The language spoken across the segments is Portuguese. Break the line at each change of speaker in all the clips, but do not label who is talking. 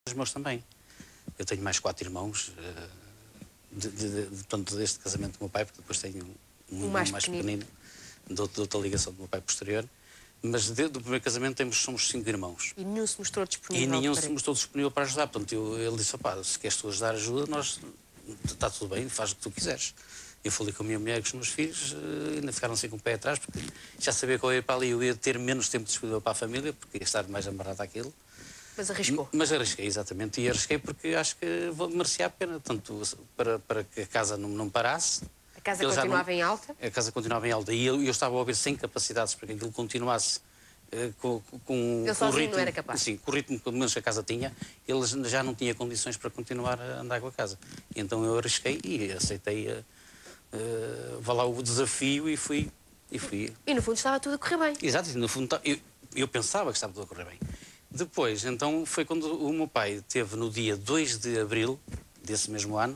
Os meus também. Eu tenho mais 4 irmãos, portanto, deste casamento do meu pai, porque depois tenho um irmão mais pequenino, de outra ligação do meu pai posterior. Mas do primeiro casamento somos 5 irmãos.
E nenhum se mostrou disponível?
E nenhum se mostrou disponível para ajudar. Portanto, ele disse, opá, se queres tu ajudar, ajuda, está tudo bem, faz o que tu quiseres. Eu falei com a minha mulher e com os meus filhos, ainda ficaram assim com o pé atrás, porque já sabia que eu ia para ali, eu ia ter menos tempo disponível para a família, porque ia estar mais amarrado àquilo.
Mas arriscou?
Mas arrisquei, exatamente. E arrisquei porque acho que merecia a pena, tanto para que a casa não parasse.
A casa continuava em alta?
A casa continuava em alta. E eu estava a ouvir sem capacidades para que aquilo continuasse com
ele sozinho
o ritmo,
não era capaz?
Sim, com o ritmo que pelo menos a casa tinha, ele já não tinha condições para continuar a andar com a casa. E então eu arrisquei e aceitei vá lá, o desafio e fui.
E no fundo estava tudo a correr bem?
Exato, no fundo eu pensava que estava tudo a correr bem. Depois, então, foi quando o meu pai teve no dia 2 de abril desse mesmo ano.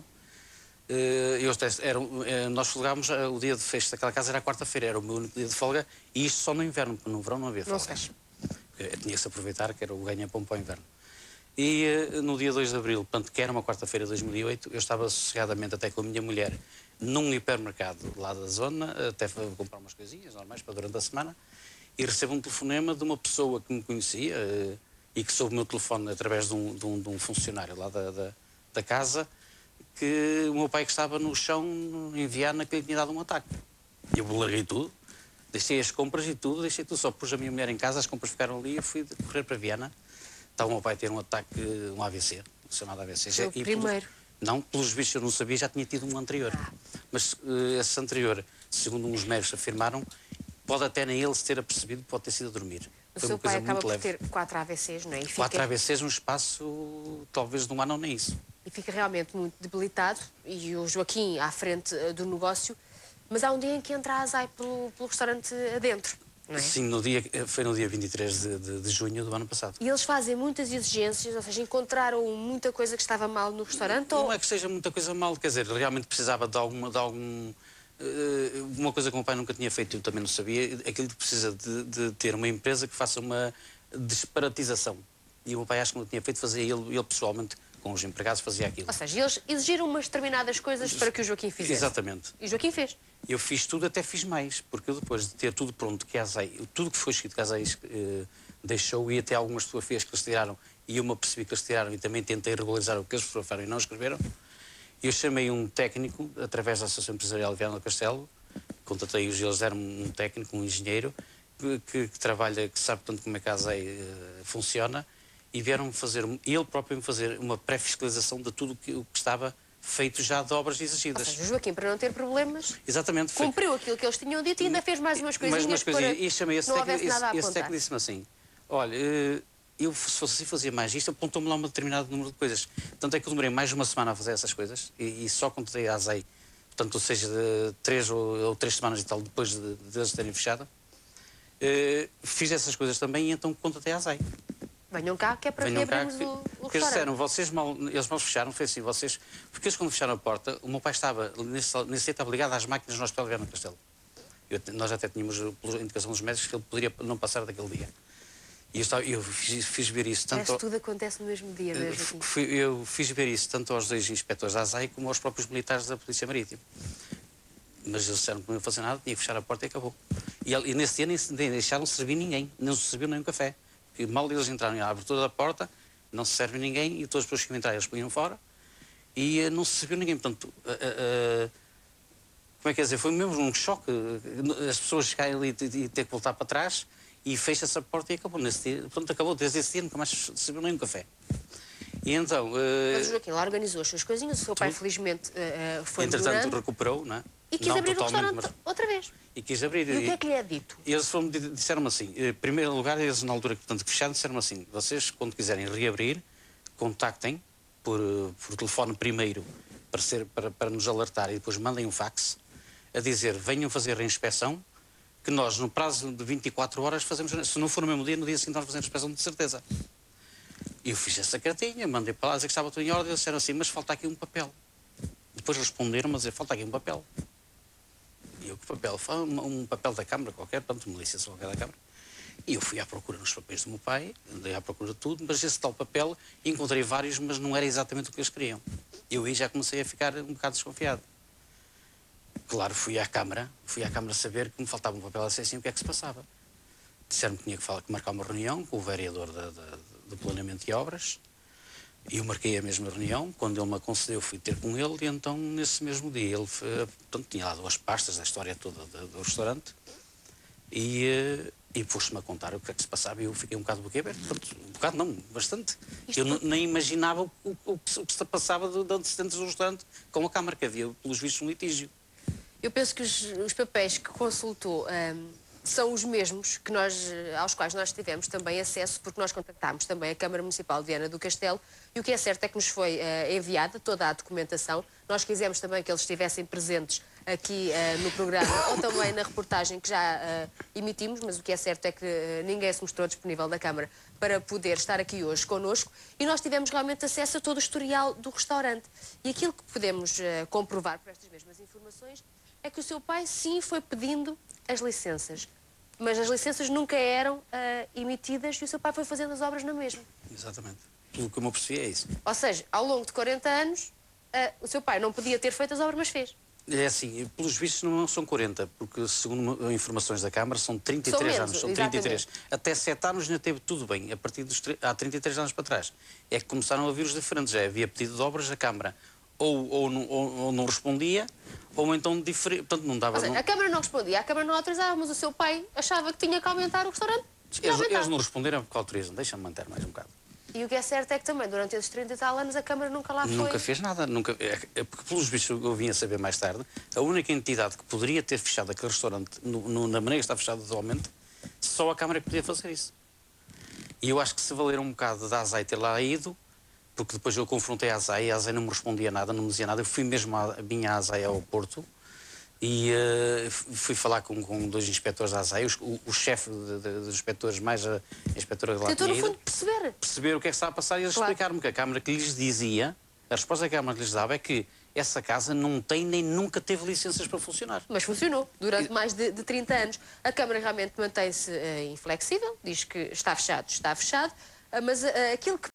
Nós folgámos, o dia de fecho daquela casa era a quarta-feira, era o meu único dia de folga, e isto só no inverno, porque no verão não havia folgas. Tinha que se aproveitar, que era o ganha-pão para o inverno. E no dia 2 de abril, portanto, que era uma quarta-feira de 2008, eu estava sossegadamente até com a minha mulher num hipermercado lá da zona, até comprar umas coisinhas normais para durante a semana, e recebo um telefonema de uma pessoa que me conhecia e que soube o meu telefone através de um funcionário lá da casa, que o meu pai que estava no chão em Viana, que lhe tinha dado um ataque. Eu larguei tudo, deixei as compras e tudo, só pus a minha mulher em casa, as compras ficaram ali e eu fui correr para Viana. Estava o meu pai a ter um ataque, um AVC, chamado AVC.
Foi o primeiro?
Não, pelos vistos eu não sabia, já tinha tido um anterior. Mas esse anterior, segundo uns médicos afirmaram, pode até nem ele se ter apercebido, pode ter sido a dormir.
O seu pai acaba por ter 4 AVCs, não é?
4 AVCs num espaço, talvez de um ano ou nem isso.
E fica realmente muito debilitado, e o Joaquim à frente do negócio, mas há um dia em que entra a ASAI pelo restaurante adentro, não é?
Sim, foi no dia 23 de junho do ano passado.
E eles fazem muitas exigências, ou seja, encontraram muita coisa que estava mal no restaurante?
Não é que seja muita coisa mal, quer dizer, realmente precisava de uma coisa que o meu pai nunca tinha feito, eu também não sabia, aquilo que precisa de ter uma empresa que faça uma disparatização. E o meu pai acho que não tinha feito, fazia ele pessoalmente, com os empregados, fazia aquilo.
Ou seja, eles exigiram umas determinadas coisas para que o Joaquim fizesse.
Exatamente.
E o Joaquim fez.
Eu fiz tudo, até fiz mais, porque eu depois de ter tudo pronto, que a ASAI, tudo que foi escrito que a ASAI deixou, e até algumas fotografias que eles tiraram, e eu me apercebi que eles tiraram, e também tentei regularizar o que eles fotografaram e não escreveram. Eu chamei um técnico, através da Associação Empresarial de Viana do Castelo, contatei-os e eles deram um técnico, um engenheiro, que trabalha, que sabe tanto como é que a ASAI funciona, e vieram ele próprio me fazer uma pré-fiscalização de tudo o que estava feito já de obras exigidas.
Ou seja, o Joaquim, para não ter problemas,
exatamente,
cumpriu aquilo que eles tinham dito e ainda fez mais umas coisinhas para
e chamei
não houvesse nada a apontar.
esse técnico disse-me assim, olha, eu se fosse assim fazia mais isto, apontou-me lá um determinado número de coisas. Tanto é que eu demorei mais de uma semana a fazer essas coisas e só contratei a ASAI, portanto, ou seja, de 3 ou 3 semanas e tal, depois de eles terem fechado, fiz essas coisas também e então contratei a ASAI.
Venham cá, que é para reabrirmos o
porque eles
restaurante.
disseram, eles mal fecharam, foi assim, porque eles quando fecharam a porta, o meu pai estava, nesse dia estava ligado às máquinas no Hospital de Viana do Castelo. Nós até tínhamos, pela indicação dos médicos, que ele poderia não passar daquele dia. E eu fiz ver isso tanto...
Parece que tudo acontece no mesmo dia, mesmo.
Eu fiz ver isso tanto aos 2 inspectores da ASAI como aos próprios militares da Polícia Marítima. Mas eles disseram que não ia fazer nada, tinha que fechar a porta e acabou. E nesse dia nem deixaram servir ninguém, não se serviu nem um café. Porque mal eles entraram à abertura da porta, não se serve ninguém, e todas as pessoas que iam entrar eles punham fora, e não se serviu ninguém. Portanto, como é que é dizer, foi mesmo um choque, as pessoas chegarem ali e ter que voltar para trás, e fecha-se a porta e acabou. Nesse dia, pronto, acabou, desde esse dia nunca mais se serviu nem um café. E então...
Mas o Joaquim lá organizou as suas coisinhas, o seu pai felizmente foi
entretanto
melhorando.
Recuperou, não é?
E quis abrir o restaurante outra vez.
E quis abrir.
E o que é que lhe é dito?
Eles disseram-me assim, em primeiro lugar, eles na altura portanto, que fecharam, disseram-me assim, vocês quando quiserem reabrir, contactem por telefone primeiro para nos alertar e depois mandem um fax a dizer, venham fazer a reinspeção, que nós no prazo de 24 horas fazemos, se não for no mesmo dia, no dia seguinte nós fazemos a inspeção de certeza. E eu fiz essa cartinha, mandei para lá dizer que estava tudo em ordem, eles disseram assim, mas falta aqui um papel. Depois responderam-me a dizer, falta aqui um papel. E eu, que papel? Um papel da Câmara qualquer, portanto, milícia qualquer da Câmara. E eu fui à procura nos papéis do meu pai, andei à procura de tudo, mas esse tal papel encontrei vários, mas não era exatamente o que eles queriam. Eu aí já comecei a ficar um bocado desconfiado. Claro, fui à Câmara saber que me faltava um papel a assim, o que é que se passava. Disseram-me que tinha que marcar uma reunião com o vereador do Planeamento e Obras, e eu marquei a mesma reunião. Quando ele me concedeu, fui ter com ele, e então, nesse mesmo dia, ele portanto, tinha lá 2 pastas da história toda do restaurante, e pôs-me a contar o que é que se passava, e eu fiquei um bocado boquiaberto. Um bocado não, bastante. Eu nem imaginava o que se passava de antecedentes do restaurante com a Câmara, que havia, pelos vistos, um litígio.
Eu penso que os papéis que consultou são os mesmos que aos quais nós tivemos também acesso, porque nós contactámos também a Câmara Municipal de Viana do Castelo, e o que é certo é que nos foi enviada toda a documentação. Nós quisemos também que eles estivessem presentes aqui no programa ou também na reportagem que já emitimos, mas o que é certo é que ninguém se mostrou disponível da Câmara para poder estar aqui hoje connosco, e nós tivemos realmente acesso a todo o historial do restaurante. E aquilo que podemos comprovar por estas mesmas informações é que o seu pai sim foi pedindo as licenças, mas as licenças nunca eram emitidas, e o seu pai foi fazendo as obras na mesma.
Exatamente. Tudo o que eu me apercebi é isso.
Ou seja, ao longo de 40 anos, o seu pai não podia ter feito as obras, mas fez.
É assim, pelos vistos não são 40, porque segundo informações da Câmara são 33
São menos,
anos. São
exatamente.
33. Até 7 anos ainda teve tudo bem. A partir há 33 anos para trás é que começaram a vir os diferentes. Já havia pedido de obras da Câmara. Ou não respondia, ou então diferia. Portanto, não dava.
Ou seja, a Câmara não respondia, a Câmara não autorizava, mas o seu pai achava que tinha que aumentar o restaurante.
Eles não responderam porque autorizam. Deixa-me manter mais um bocado.
E o que é certo é que também, durante esses 30 e tal anos, a Câmara nunca lá foi.
Nunca fez nada. Porque, pelos vistos, eu vim a saber mais tarde, a única entidade que poderia ter fechado aquele restaurante, na maneira que está fechado atualmente, só a Câmara que podia fazer isso. E eu acho que se valer um bocado da ASAI ter lá ido, porque depois eu confrontei a ASAI, a ASAI não me respondia nada, não me dizia nada. Eu fui mesmo a minha ASAI ao Porto e fui falar com 2 inspectores da ASAI, o chefe dos inspectores, mais a inspetora de lá.
Tentou, no fundo, perceber
O que é que estava a passar, e eles explicaram-me que a Câmara que lhes dizia, a resposta que a Câmara lhes dava é que essa casa não tem nem nunca teve licenças para funcionar.
Mas funcionou durante mais de 30 anos. A Câmara realmente mantém-se inflexível, diz que está fechado, mas aquilo que